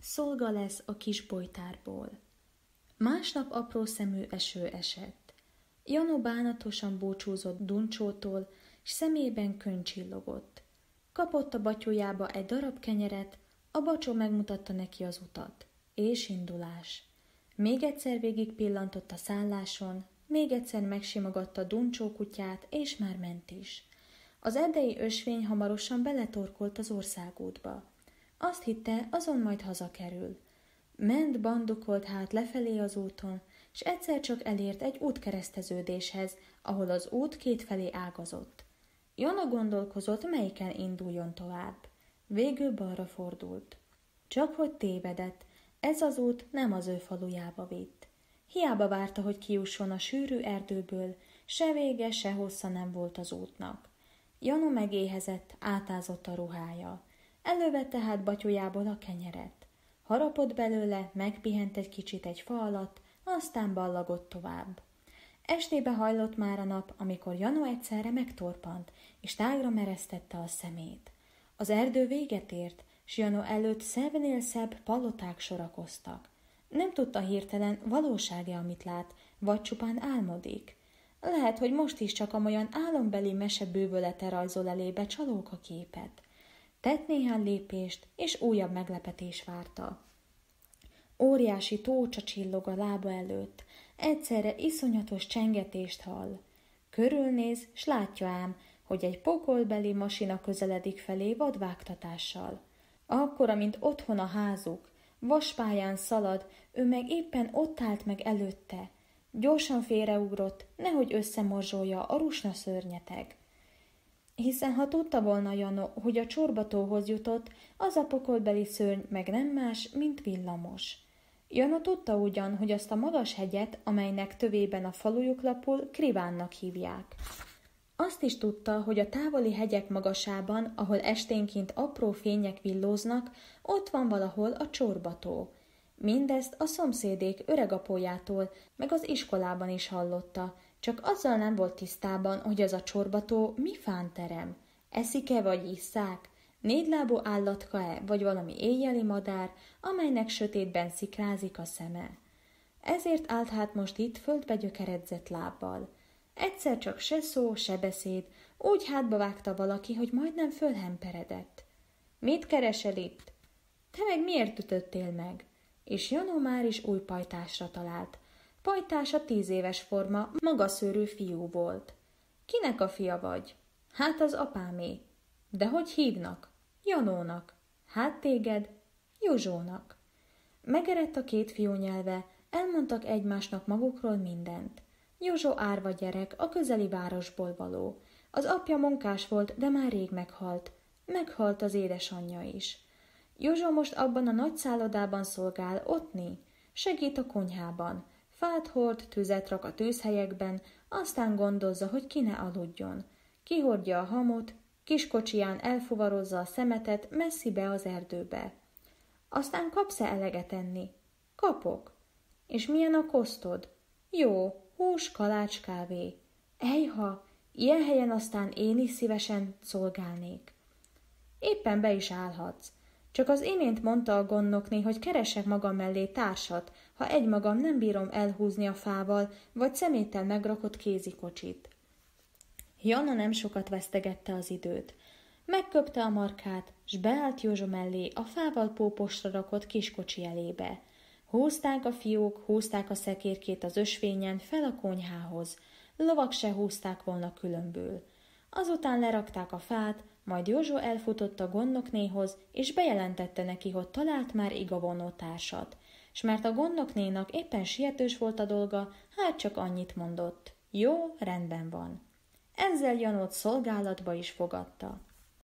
szolga lesz a kis bojtárból. Másnap apró szemű eső esett. Jano bánatosan búcsúzott Duncsótól, s szemében könny csillogott. Kapott a batyójába egy darab kenyeret, a bacsó megmutatta neki az utat. És indulás. Még egyszer végig pillantott a szálláson, még egyszer megsimogatta Duncsó kutyát, és már ment is. Az erdei ösvény hamarosan beletorkolt az országútba. Azt hitte, azon majd hazakerül. Ment, bandukolt hát lefelé az úton, s egyszer csak elért egy útkereszteződéshez, ahol az út kétfelé ágazott. Jana gondolkozott, melyiken induljon tovább. Végül balra fordult. Csak hogy tévedett, ez az út nem az ő falujába vitt. Hiába várta, hogy kijusson a sűrű erdőből, se vége, se hossza nem volt az útnak. Jano megéhezett, átázott a ruhája. Elővette hát batyójából a kenyeret. Harapott belőle, megpihent egy kicsit egy fa alatt, aztán ballagott tovább. Estébe hajlott már a nap, amikor Jano egyszerre megtorpant, és tágra meresztette a szemét. Az erdő véget ért, s Jano előtt szebbnél szebb paloták sorakoztak. Nem tudta hirtelen, valóság-e, amit lát, vagy csupán álmodik. Lehet, hogy most is csak amolyan álombeli mese bővölete rajzol elébe csalóka képet. Tett néhány lépést, és újabb meglepetés várta. Óriási tócsa csillog a lába előtt, egyszerre iszonyatos csengetést hall. Körülnéz, s látja ám, hogy egy pokolbeli masina közeledik felé vadvágtatással. Akkor, amint otthon a házuk, vaspályán szalad, ő meg éppen ott állt meg előtte. Gyorsan félreugrott, nehogy összemorzsolja a rusna szörnyeteg. Hiszen ha tudta volna Jano, hogy a csorbatóhoz jutott, az a pokolbeli szörny meg nem más, mint villamos. Jano tudta ugyan, hogy azt a magas hegyet, amelynek tövében a falujuk lapul, Krivánnak hívják. Azt is tudta, hogy a távoli hegyek magasában, ahol esténként apró fények villóznak, ott van valahol a csorbató. Mindezt a szomszédék öregapójától, meg az iskolában is hallotta, csak azzal nem volt tisztában, hogy az a csorbató mi fánterem. Eszik-e vagy isszák? Négylábú állatka-e, vagy valami éjjeli madár, amelynek sötétben szikrázik a szeme. Ezért állt hát most itt földbe gyökeredzett lábbal. Egyszer csak se szó, se beszéd, úgy hátba vágta valaki, hogy majdnem fölhemperedett. Mit keresel itt? Te meg miért ütöttél meg? És Jano már is új pajtásra talált. Pajtása 10 éves forma, magaszőrű fiú volt. Kinek a fia vagy? Hát az apámé. De hogy hívnak? Janónak. Hát téged? Józsónak. Megerett a két fiú nyelve, elmondtak egymásnak magukról mindent. Józsó árva gyerek, a közeli városból való. Az apja munkás volt, de már rég meghalt. Meghalt az édesanyja is. Józsó most abban a nagy szállodában szolgál, ottni. Segít a konyhában. Fát hord, tüzet rak a tűzhelyekben, aztán gondozza, hogy ki ne aludjon. Kihordja a hamut, kiskocsiján elfuvarozza a szemetet messzibe az erdőbe. Aztán kapsz-e eleget enni? Kapok. És milyen a kosztod? Jó, hús, kalács, kávé. Ejha, ilyen helyen aztán én is szívesen szolgálnék. Éppen be is állhatsz. Csak az imént mondta a gondnokné, hogy keresek magam mellé társat, ha egymagam nem bírom elhúzni a fával, vagy szeméttel megrakott kézikocsit. Jana nem sokat vesztegette az időt. Megköpte a markát, s beállt Józsa mellé a fával póposra rakott kiskocsi elébe. Húzták a fiúk, húzták a szekérkét az ösvényen fel a konyhához. Lovak se húzták volna különből. Azután lerakták a fát, majd Józsó elfutott a gondnoknéhoz, és bejelentette neki, hogy talált már igavonó társat. S mert a gondnoknénak éppen sietős volt a dolga, hát csak annyit mondott. Jó, rendben van. Ezzel Janót szolgálatba is fogadta.